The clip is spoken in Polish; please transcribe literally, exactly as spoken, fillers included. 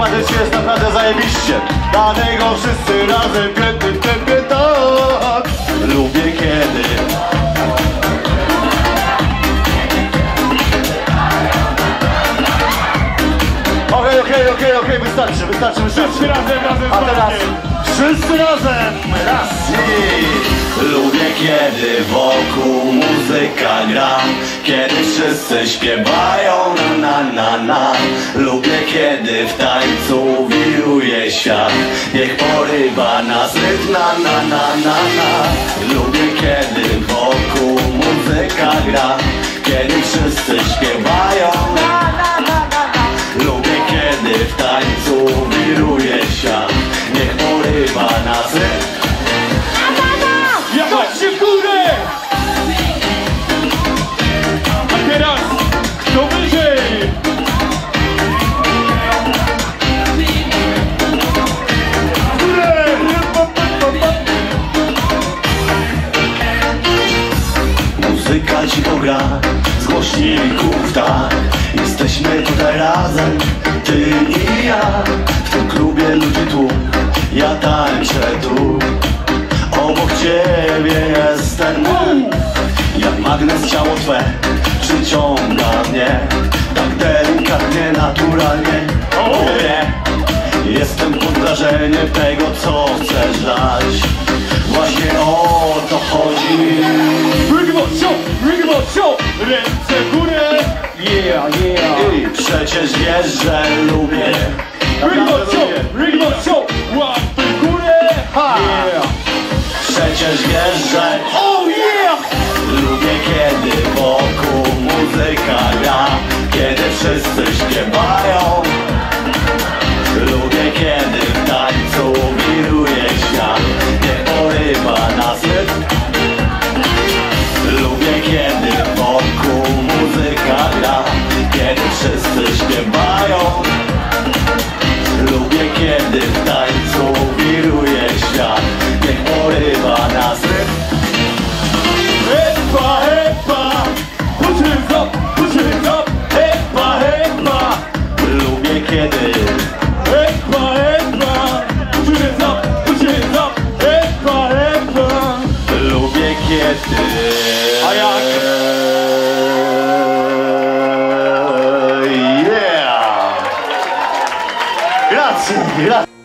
życie jest naprawdę zajebiście. Dlatego wszyscy razem piękny, piękny, tak. Lubię kiedy Okej, okej, okej, okej, wystarczy, wystarczy, wystarczy. Wszyscy razem, razem z A teraz Bartkiem. wszyscy razem, raz i lubię kiedy wokół muzyka gra, kiedy wszyscy śpiewają na na na na. Lubię kiedy w tańcu wiruje świat, niech porywa nas rytm na na na na na. Lubię kiedy wokół muzyka gra, kiedy wszyscy śpiewają na na na na na. Lubię kiedy w tańcu wiruje świat, niech porywa nas rytm. Ja patrzcie w górę! A teraz kto wyżej? W górę! Muzyka cicho gra z głośników, tak. Jesteśmy tutaj razem, ty i ja. W tym klubie ludzi tu, ja tańczę tu. Obok ciebie jestem, jak magnes ciało twe przyciąga mnie, tak delikatnie, naturalnie. O nie, jestem pod wrażeniem tego, co chcesz dać. Właśnie o to chodzi. Rigbo show! Rigbo show! Ręce w górę! Yeah, yeah! I przecież wiesz, że lubię. Rigbo show! Rigbo show! Łapy w górę! Ha! Yeah! Przecież wiesz, że Oh yeah! lubię kiedy wokół muzyka gra, kiedy wszyscy śpiewają. Lubię kiedy w tańcu wiruje świat, nie porywa nas rytm. Lubię kiedy wokół muzyka gra, kiedy wszyscy śpiewają. Lubię kiedy w tańcu wiruje świat, niech porywa nas rytm. Hepa, hepa! Put hands up! Put hands up! Hepa, hepa! Lubię kiedy Hepa, hepa! Put hands up! Put hands up! Hepa, hepa! Lubię kiedy. A jak? Yeah! Grazie, grazie.